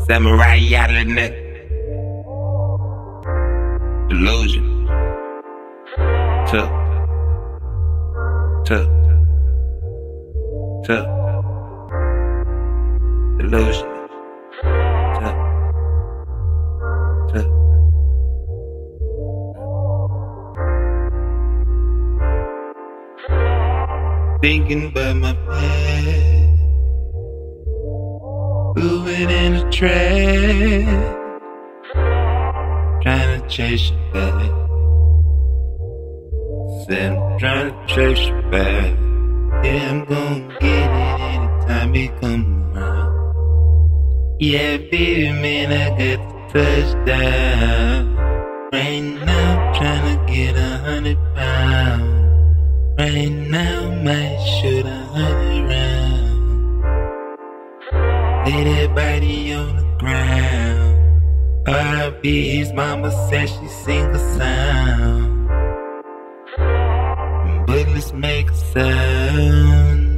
Samurai out of the neck. Delusion. Tuck. Delusion. Tuck. Thinking about my past, threw it in the trash, trying to chase you back. Said I'm trying to chase you back. Yeah, I'm gonna get it anytime it come around. Yeah, baby, man, I got the touchdown. Right now, I'm trying to get 100 pounds. Right now, might shoot 100 rounds. Lay that body on the ground. R.I.P. his mama said she sing a sound. Bullets make a sound.